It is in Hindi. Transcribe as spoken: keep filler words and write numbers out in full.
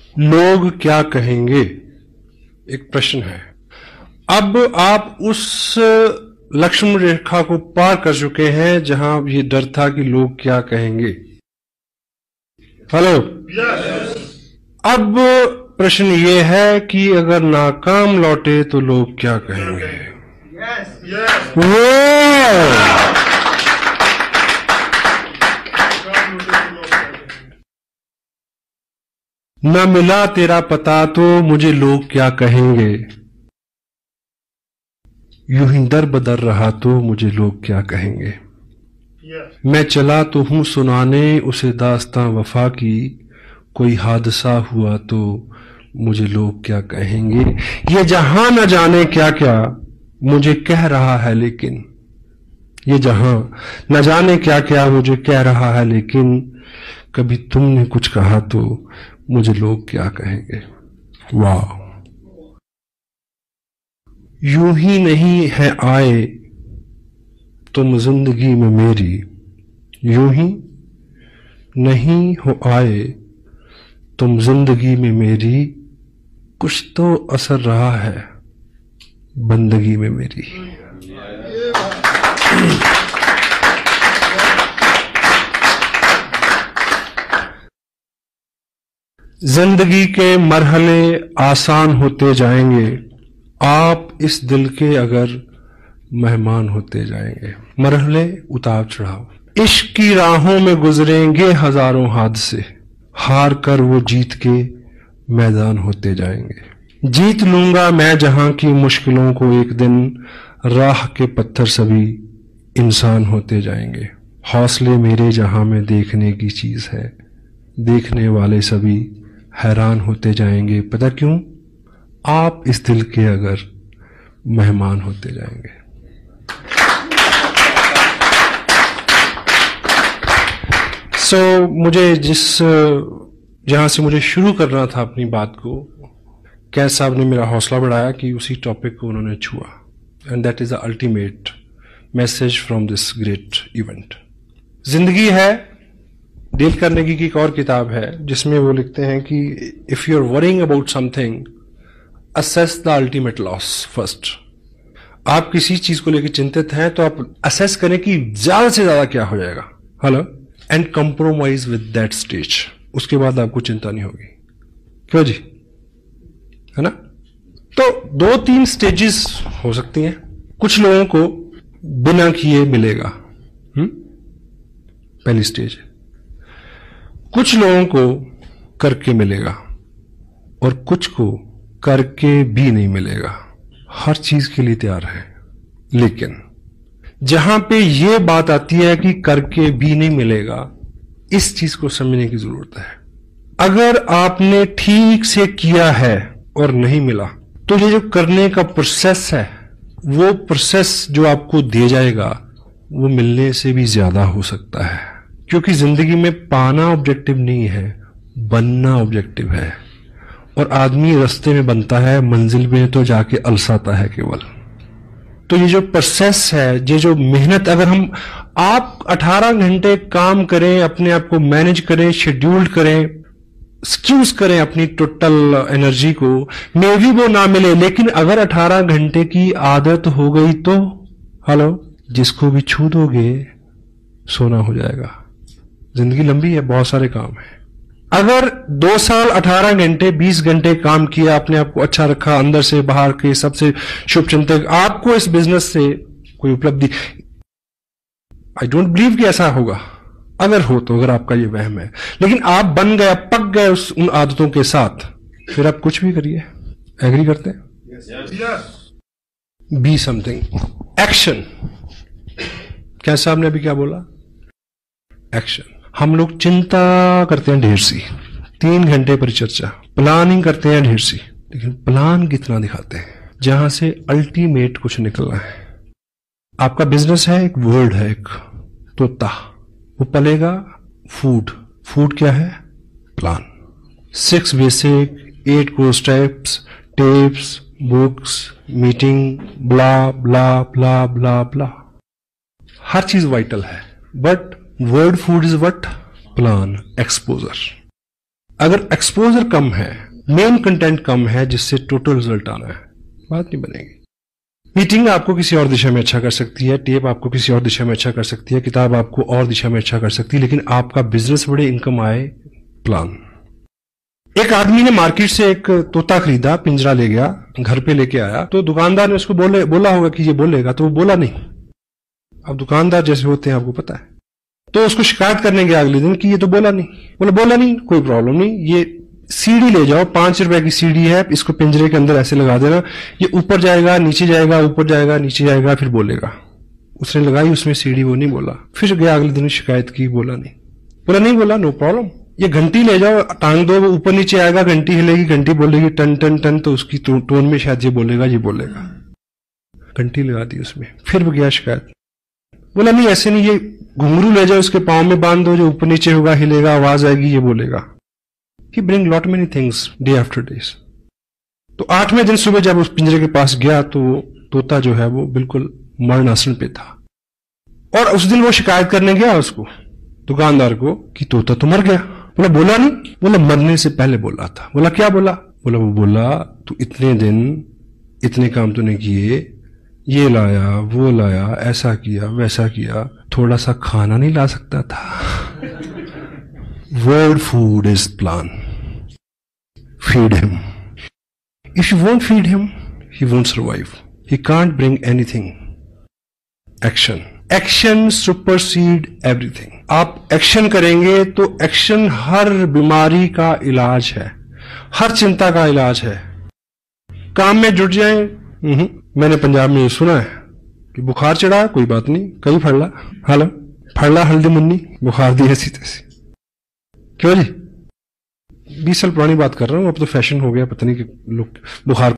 लोग क्या कहेंगे, एक प्रश्न है। अब आप उस लक्ष्मण रेखा को पार कर चुके हैं जहां ये डर था कि लोग क्या कहेंगे। Hello yes. अब प्रश्न ये है कि अगर नाकाम लौटे तो लोग क्या कहेंगे। yes. Yes. वो न मिला तेरा पता तो मुझे लोग क्या कहेंगे, यूं ही दर बदर रहा तो मुझे लोग क्या कहेंगे। yes. मैं चला तो हूं सुनाने उसे दास्तां वफा की, कोई हादसा हुआ तो मुझे लोग क्या कहेंगे। ये जहां न जाने क्या क्या मुझे कह रहा है, लेकिन ये जहां न जाने क्या क्या मुझे कह रहा है, लेकिन कभी तुमने कुछ कहा तो मुझे लोग क्या कहेंगे। वाह, यूं ही नहीं है आए तुम जिंदगी में मेरी, यूं ही नहीं हो आए तुम जिंदगी में मेरी, कुछ तो असर रहा है बंदगी में मेरी। जिंदगी के मरहले आसान होते जाएंगे, आप इस दिल के अगर मेहमान होते जाएंगे। मरहले उतार चढ़ाव, इश्क की राहों में गुजरेंगे हजारों हादसे, हार कर वो जीत के मैदान होते जाएंगे। जीत लूंगा मैं जहां की मुश्किलों को एक दिन, राह के पत्थर सभी इंसान होते जाएंगे। हौसले मेरे जहां में देखने की चीज है, देखने वाले सभी हैरान होते जाएंगे। पता क्यों? आप इस दिल के अगर मेहमान होते जाएंगे। सो so, मुझे जिस जहां से मुझे शुरू करना था अपनी बात को, कैद साहब ने मेरा हौसला बढ़ाया कि उसी टॉपिक को उन्होंने छुआ, and that is the ultimate message from this great event. जिंदगी है डेल कार्नेगी की एक और किताब है जिसमें वो लिखते हैं कि if you are worrying about something, assess the ultimate loss first. आप किसी चीज को लेकर चिंतित हैं तो आप असेस करें कि ज्यादा से ज्यादा क्या हो जाएगा। Hello, and compromise with that stage, उसके बाद आपको चिंता नहीं होगी। क्यों जी, है ना? तो दो तीन स्टेजेस हो सकती हैं। कुछ लोगों को बिना किए मिलेगा, हुँ? पहली स्टेज। कुछ लोगों को करके मिलेगा और कुछ को करके भी नहीं मिलेगा। हर चीज के लिए तैयार है, लेकिन जहां पे ये बात आती है कि करके भी नहीं मिलेगा, इस चीज को समझने की जरूरत है। अगर आपने ठीक से किया है और नहीं मिला, तो ये जो करने का प्रोसेस है, वो प्रोसेस जो आपको दिया जाएगा वो मिलने से भी ज्यादा हो सकता है। क्योंकि जिंदगी में पाना ऑब्जेक्टिव नहीं है, बनना ऑब्जेक्टिव है। और आदमी रास्ते में बनता है, मंजिल में तो जाके अलसाता है केवल। तो ये जो प्रोसेस है, ये जो मेहनत, अगर हम आप अठारह घंटे काम करें, अपने आप को मैनेज करें, शेड्यूल्ड करें, स्क्यूज करें अपनी टोटल एनर्जी को, मे भी वो ना मिले, लेकिन अगर अठारह घंटे की आदत हो गई तो हेलो, जिसको भी छू दोगे सोना हो जाएगा। जिंदगी लंबी है, बहुत सारे काम है। अगर दो साल अठारह घंटे बीस घंटे काम किया, अपने आप को अच्छा रखा, अंदर से बाहर के सबसे शुभ चिंतक, आपको इस बिजनेस से कोई उपलब्धि, आई डोंट बिलीव कि ऐसा होगा। अगर हो तो, अगर आपका ये वहम है, लेकिन आप बन गए, पक गए उस उन आदतों के साथ, फिर आप कुछ भी करिए। एग्री करते हैं? Be something, action. क्या साहब ने अभी क्या बोला? एक्शन। हम लोग चिंता करते हैं ढेर सी, तीन घंटे परिचर्चा, प्लानिंग करते हैं ढेर सी, लेकिन प्लान कितना दिखाते हैं जहां से अल्टीमेट कुछ निकलना है। आपका बिजनेस है, एक वर्ड है, एक तोता, वो पलेगा फूड। फूड क्या है? Plan. Six basic, eight core steps, tips, books, meeting, blah blah blah blah blah. हर चीज वाइटल है, but word food is what? Plan, exposure. अगर एक्सपोजर कम है, मेन कंटेंट कम है, जिससे टोटल रिजल्ट आना है, बात नहीं बनेगी। मीटिंग आपको किसी और दिशा में अच्छा कर सकती है, टेप आपको किसी और दिशा में अच्छा कर सकती है, किताब आपको और दिशा में अच्छा कर सकती है, लेकिन आपका बिजनेस बढ़े, इनकम आए, प्लान। एक आदमी ने मार्केट से एक तोता खरीदा, पिंजरा ले गया, घर पे लेके आया, तो दुकानदार ने उसको बोले बोला होगा कि ये बोलेगा, तो वो बोला नहीं। अब दुकानदार जैसे होते हैं आपको पता है, तो उसको शिकायत करने गया अगले दिन कि ये तो बोला नहीं। बोला बोला नहीं, कोई प्रॉब्लम नहीं, ये सीढ़ी ले जाओ, पांच रुपए की सीढ़ी है, इसको पिंजरे के अंदर ऐसे लगा देना, ये ऊपर जाएगा, नीचे जाएगा, ऊपर जाएगा, नीचे जाएगा, फिर बोलेगा। उसने लगाई उसमें सीढ़ी, वो नहीं बोला। फिर गया अगले दिन, शिकायत की, बोला नहीं। बोला नहीं बोला, नो प्रॉब्लम, ये घंटी ले जाओ, टांग दो, वो ऊपर नीचे आएगा, घंटी हिलेगी, घंटी बोलेगी टन टन टन, तो उसकी टोन में शायद ये बोलेगा, ये बोलेगा। घंटी लगा दी उसमें, फिर वो गया शिकायत। बोला नहीं ऐसे नहीं, ये घुंघरू ले जाओ, उसके पांव में बांध दो, जो ऊपर नीचे होगा, हिलेगा, आवाज आएगी, ये बोलेगा। He bring lot many things day after days. तो आठवें दिन सुबह जब उस पिंजरे के पास गया तो तोता जो है वो बिल्कुल मरणासन पे था, और उस दिन वो शिकायत करने गया उसको, दुकानदार को, कि तोता तो मर गया। बोला बोला नहीं। बोला मरने से पहले बोला था। बोला क्या बोला? बोला वो बोला तू इतने दिन इतने काम तूने किए, ये लाया वो लाया, ऐसा किया वैसा किया, थोड़ा सा खाना नहीं ला सकता था? World food is plan. Feed him. If you won't feed him, he won't survive. He can't bring anything. Action. Action supersede everything. आप एक्शन करेंगे तो एक्शन हर बीमारी का इलाज है, हर चिंता का इलाज है। काम में जुट जाएं। मैंने पंजाब में ये सुना है कि बुखार चढ़ा, कोई बात नहीं, कई फड़ला हाल फड़ला हल्दी मुन्नी, बुखार दी ऐसी तैसी। क्यों जी? बीस साल पुरानी बात कर रहा हूं, अब तो फैशन हो गया, पता नहीं कि लोग बुखार